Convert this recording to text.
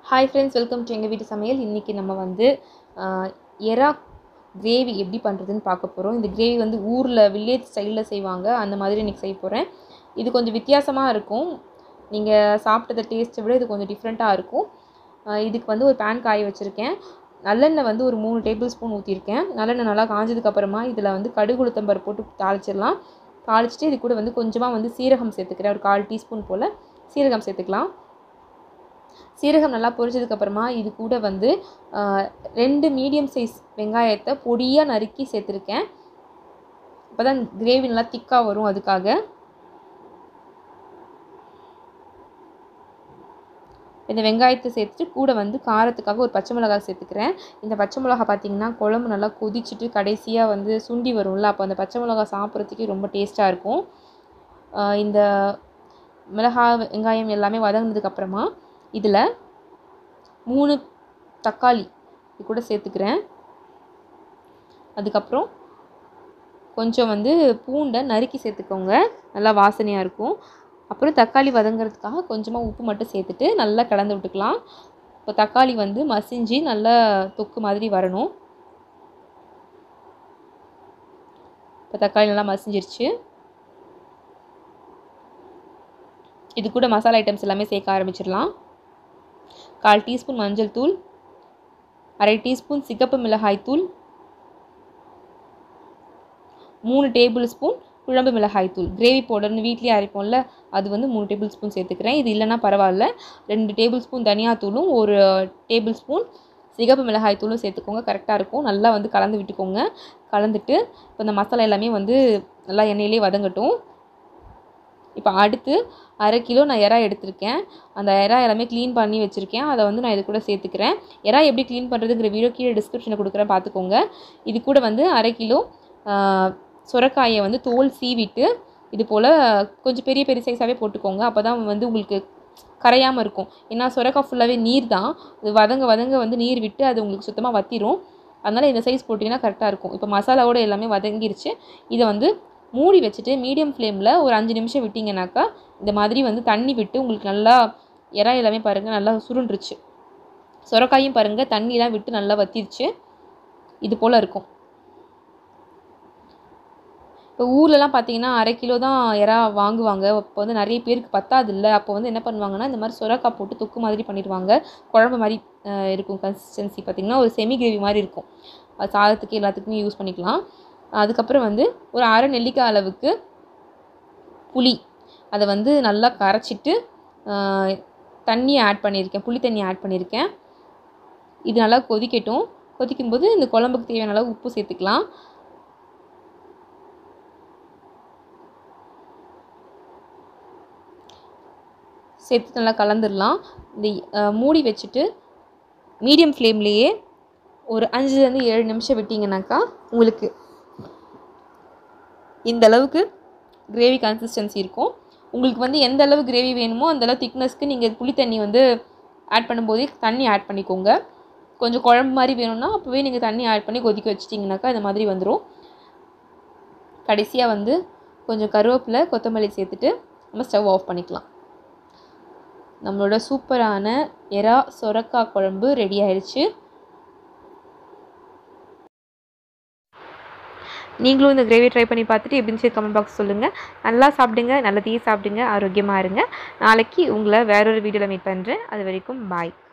Hi friends, welcome to எங்கள் வீட்டு சமையல். இன்றைக்கி நம்ம வந்து எறா கிரேவி எப்படி பண்ணுறதுன்னு பார்க்க போகிறோம். இந்த கிரேவி வந்து ஊரில் வில்லேஜ் ஸ்டைலில் செய்வாங்க, அந்த மாதிரி இன்றைக்கி செய்ய போகிறேன். இது கொஞ்சம் வித்தியாசமாக இருக்கும். நீங்கள் சாப்பிட்டத டேஸ்ட்டை விட இது கொஞ்சம் டிஃப்ரெண்ட்டாக இருக்கும். இதுக்கு வந்து ஒரு பேன் காய வச்சுருக்கேன். நல்லெண்ணெய் வந்து ஒரு 3 டேபிள் ஸ்பூன் ஊற்றிருக்கேன். நல்லெண்ணெய் நல்லா காஞ்சதுக்கப்புறமா இதில் வந்து கடுகு உளுத்தம்பருப்பு போட்டு தாளிச்சிடலாம். தாளிச்சிட்டு இது கூட வந்து கொஞ்சமாக வந்து சீரகம் சேர்த்துக்கிறேன். ஒரு 1/4 டீஸ்பூன் போல் சீரகம் சேர்த்துக்கலாம். சீரகம் நல்லா பொரிச்சதுக்கப்புறமா இது கூட வந்து 2 மீடியம் சைஸ் வெங்காயத்தை பொடியாக நறுக்கி சேர்த்துருக்கேன். அப்போ தான் கிரேவி நல்லா திக்காக வரும். அதுக்காக இந்த வெங்காயத்தை சேர்த்துட்டு கூட வந்து காரத்துக்காக ஒரு பச்சை மிளகாய் சேர்த்துக்கிறேன். இந்த பச்சை மிளகா பார்த்திங்கன்னா குழம்பு நல்லா கொதிச்சுட்டு கடைசியாக வந்து சுண்டி வரும்ல, அப்போ அந்த பச்சை மிளகாய் சாப்பிட்றதுக்கு ரொம்ப டேஸ்ட்டாக இருக்கும். இந்த மிளகாய் வெங்காயம் எல்லாமே வதங்கினதுக்கப்புறமா இதில் 3 தக்காளி இது கூட சேர்த்துக்கிறேன். அதுக்கப்புறம் கொஞ்சம் வந்து பூண்டை நறுக்கி சேர்த்துக்கோங்க, நல்லா வாசனையாக இருக்கும். அப்புறம் தக்காளி வதங்கிறதுக்காக கொஞ்சமாக உப்பு மட்டும் சேர்த்துட்டு நல்லா கலந்து விட்டுக்கலாம். இப்போ தக்காளி வந்து மசிஞ்சு நல்லா தொக்கு மாதிரி வரணும். இப்போ தக்காளி நல்லா மசிஞ்சிருச்சு. இது கூட மசாலா ஐட்டம்ஸ் எல்லாமே சேர்க்க ஆரம்பிச்சிடலாம். 1/4 டீஸ்பூன் மஞ்சள் தூள், 1/2 டீஸ்பூன் சிகப்பு மிளகாய் தூள், 3 டேபிள் ஸ்பூன் குழம்பு மிளகாய் தூள். கிரேவி பவுடர்னு வீட்லேயே அரைப்போம்ல, அது வந்து 3 டேபிள் ஸ்பூன் சேர்த்துக்கிறேன். இது இல்லைன்னா பரவாயில்ல. 2 டேபிள் ஸ்பூன் தனியாத்தூளும் 1 டேபிள் ஸ்பூன் சிகப்பு மிளகாய் தூளும் சேர்த்துக்கோங்க, கரெக்டாக இருக்கும். நல்லா வந்து கலந்து விட்டுக்கோங்க. கலந்துட்டு இப்போ இந்த மசாலா எல்லாமே வந்து நல்லா எண்ணெயிலே வதங்கட்டும். இப்போ அடுத்து 1/2 கிலோ நான் எறா எடுத்திருக்கேன். அந்த எறா எல்லாமே க்ளீன் பண்ணி வச்சுருக்கேன். அதை வந்து நான் இது கூட சேர்த்துக்கிறேன். எறா எப்படி க்ளீன் பண்ணுறதுங்கிற வீடியோ கீழே டிஸ்கிரிப்ஷனில் கொடுக்குறேன், பார்த்துக்கோங்க. இது கூட வந்து 1/2 கிலோ சுரைக்காயை வந்து தோல் சீவிட்டு இது போல் கொஞ்சம் பெரிய பெரிய சைஸாகவே போட்டுக்கோங்க. அப்போ தான் வந்து உங்களுக்கு கரையாமல் இருக்கும். ஏன்னா சுரைக்காய் ஃபுல்லாகவே நீர் தான், அது வதங்க வதங்க வந்து நீர் விட்டு அது உங்களுக்கு சுத்தமாக வற்றிடும். அதனால் இந்த சைஸ் போட்டிங்கன்னா கரெக்டாக இருக்கும். இப்போ மசாலாவோடு எல்லாமே வதங்கிருச்சு. இதை வந்து மூடி வச்சுட்டு மீடியம் ஃப்ளேமில் ஒரு 5 நிமிஷம் விட்டிங்கனாக்கா இந்த மாதிரி வந்து தண்ணி விட்டு உங்களுக்கு நல்லா எறா எல்லாமே பாருங்கள் நல்லா சுருண்டுருச்சு. சுரைக்காயும் பாருங்கள் தண்ணிலாம் விட்டு நல்லா வற்றிருச்சு. இது போல் இருக்கும். இப்போ ஊர்லலாம் பார்த்திங்கன்னா 1/2 கிலோ தான் எறா வாங்குவாங்க. இப்போ வந்து நிறைய பேருக்கு பத்தாது இல்லை. அப்போ வந்து என்ன பண்ணுவாங்கன்னா இந்த மாதிரி சுரைக்காய் போட்டு தொக்கு மாதிரி பண்ணிடுவாங்க. குழம்பு மாதிரி இருக்கும். கன்சிஸ்டன்சி பார்த்திங்கன்னா ஒரு செமி கிரேவி மாதிரி இருக்கும். அது சாதத்துக்கு எல்லாத்துக்குமே யூஸ் பண்ணிக்கலாம். அதுக்கப்புறம் வந்து ஒரு 1/2 நெல்லிக்காய் அளவுக்கு புளி, அதை வந்து நல்லா கரைச்சிட்டு தண்ணியை ஆட் பண்ணியிருக்கேன், புளி தண்ணி ஆட் பண்ணியிருக்கேன். இது நல்லா கொதிக்கட்டும். கொதிக்கும்போது இந்த குழம்புக்கு தேவையான அளவு உப்பு சேர்த்துக்கலாம். சேர்த்து நல்லா கலந்துடலாம். இந்த மூடி வச்சுட்டு மீடியம் ஃப்ளேம்லேயே ஒரு 5லேருந்து 7 நிமிஷம் விட்டிங்கனாக்கா உங்களுக்கு இந்த அளவுக்கு கிரேவி கன்சிஸ்டன்சி இருக்கும். உங்களுக்கு வந்து எந்த அளவு கிரேவி வேணுமோ அந்த அளவு திக்னஸ்க்கு நீங்கள் புளி தண்ணி வந்து ஆட் பண்ணும்போதே தண்ணி ஆட் பண்ணிக்கோங்க. கொஞ்சம் குழம்பு மாதிரி வேணும்னா அப்போவே நீங்கள் தண்ணி ஆட் பண்ணி கொதிக்க வச்சிட்டிங்கனாக்கா இந்த மாதிரி வந்துடும். கடைசியாக வந்து கொஞ்சம் கருவேப்பிலை கொத்தமல்லி சேர்த்துட்டு நம்ம ஸ்டவ் ஆஃப் பண்ணிக்கலாம். நம்மளோட சூப்பரான எறா சுரைக்காய் குழம்பு ரெடி ஆயிடுச்சு. நீங்களும் இந்த கிரேவி ட்ரை பண்ணி பார்த்துட்டு எப்படின்னு கமெண்ட் பாக்ஸ் சொல்லுங்கள். நல்லா சாப்பிடுங்க, நல்லதையே சாப்பிடுங்க, ஆரோக்கியமாக இருங்க. நாளைக்கு உங்களை வேறொரு வீடியோவில் மீட் பண்ணுறேன். அது வரைக்கும் பாய்.